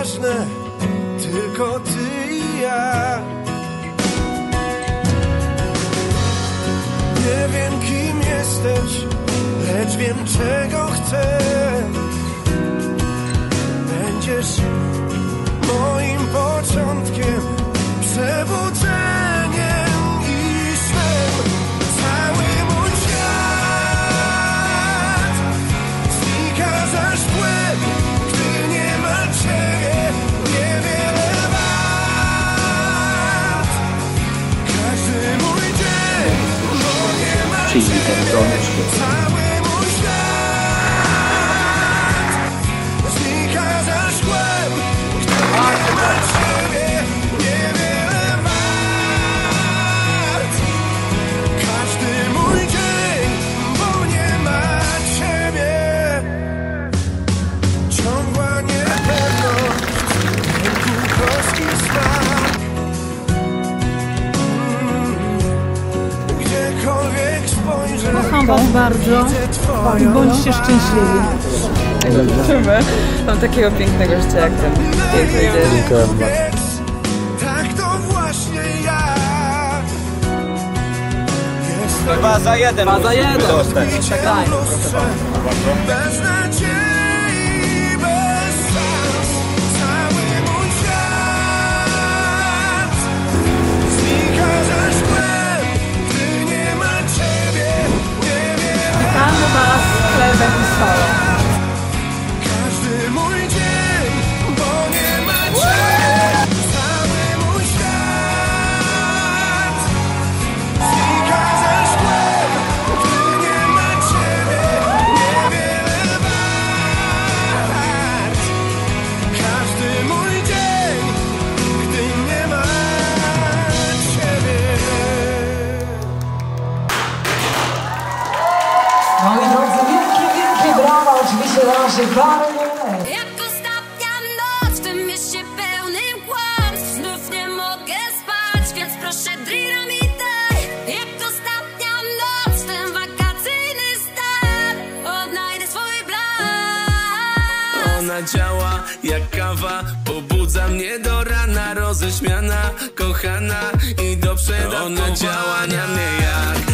ważne, tylko ty i ja. Nie wiem, kim jesteś, lecz wiem, czego chcę. Będziesz moim początkiem, przebudzeniem i snem. Cały mój świat znika za szkłem, gdy nie ma ciebie, niewiele wart. Każdy mój dzień, bo nie ma ciebie. Cały mój świat znika za szkłem, gdy nie ma ciebie, niewiele wart. Każdy mój dzień, bo nie ma ciebie. Ciągła niepewność, ręku troski smak. Gdziekolwiek spojrzę, Kocham was bardzo i bądźcie szczęśliwi. Zobaczymy. Mam takiego pięknego życia jak ten piękny dzień. tak to właśnie ja. Jestem 2 za 1. 2 za 1. tak. Bez nadziei, bez szans. Cały mój świat znika za szkłem, gdy nie ma ciebie, niewiele. Tam was chlebem i solą. Każdy mój dzień, bo nie ma ciebie. Cały mój świat znika za szkłem, gdy nie ma ciebie, niewiele wart. Każdy mój dzień, gdy nie ma ciebie. Moi drodzy, wielkie brawa oczywiście dla naszych parów. Jak ostatnia noc w tym mieście pełnym kłamstw, znów nie mogę spać, więc proszę dynamite. Jak ostatnia noc, ten wakacyjny stan, odnajdę swój blask. Ona działa jak kawa, pobudza mnie do rana, roześmiana, kochana i do przedawkowania. Ona działa na mnie jak